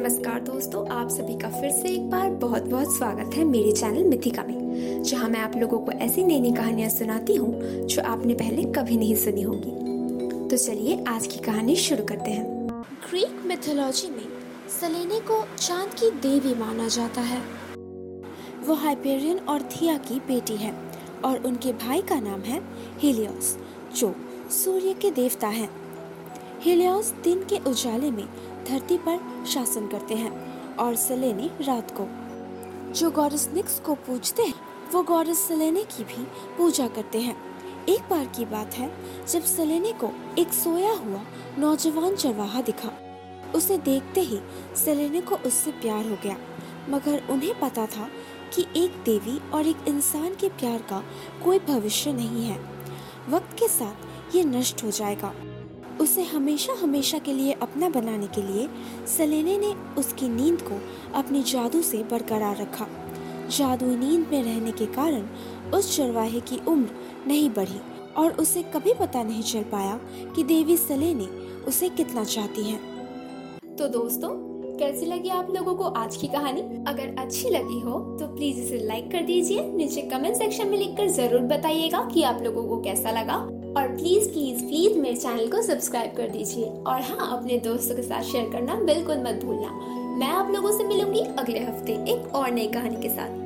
नमस्कार दोस्तों, आप सभी का फिर से एक बार बहुत बहुत स्वागत है मेरे चैनल मिथिका में, जहां मैं आप लोगों को ऐसी नई नई कहानियां सुनाती हूं जो आपने पहले कभी नहीं सुनी होंगी। तो चलिए आज की कहानी शुरू करते हैं। ग्रीक मिथोलॉजी में सेलेने को चांद की देवी माना जाता है। वो हाइपेरियन और थिया की बेटी है और उनके भाई का नाम है हीलियोस, जो सूर्य के देवता हैं। हीलियोस दिन के उजाले में धरती पर शासन करते हैं और सेलेने रात को। जो गॉडेस निक्स को पूजते हैं वो गॉडेस सेलेने की भी पूजा करते हैं। एक बार की बात है जब सेलेने को एक सोया हुआ नौजवान चरवाहा दिखा। उसे देखते ही सेलेने को उससे प्यार हो गया, मगर उन्हें पता था कि एक देवी और एक इंसान के प्यार का कोई भविष्य नहीं है। वक्त के साथ ये नष्ट हो जाएगा। उसे हमेशा हमेशा के लिए अपना बनाने के लिए सेलेने ने उसकी नींद को अपने जादू से बरकरार रखा। जादुई नींद में रहने के कारण उस चरवाहे की उम्र नहीं बढ़ी और उसे कभी पता नहीं चल पाया कि देवी सेलेने उसे कितना चाहती है। तो दोस्तों, कैसी लगी आप लोगों को आज की कहानी? अगर अच्छी लगी हो तो प्लीज इसे लाइक कर दीजिए। नीचे कमेंट सेक्शन में लिखकर जरूर बताइएगा कि आप लोगों को कैसा लगा, और प्लीज प्लीज प्लीज मेरे चैनल को सब्सक्राइब कर दीजिए। और हाँ, अपने दोस्तों के साथ शेयर करना बिल्कुल मत भूलना। मैं आप लोगों से मिलूंगी अगले हफ्ते एक और नई कहानी के साथ।